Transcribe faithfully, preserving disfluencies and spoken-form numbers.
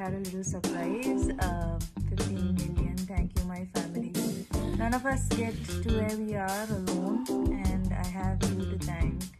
had a little surprise. Uh, fifteen million. Thank you, my family. None of us get to where we are alone, and I have you to thank.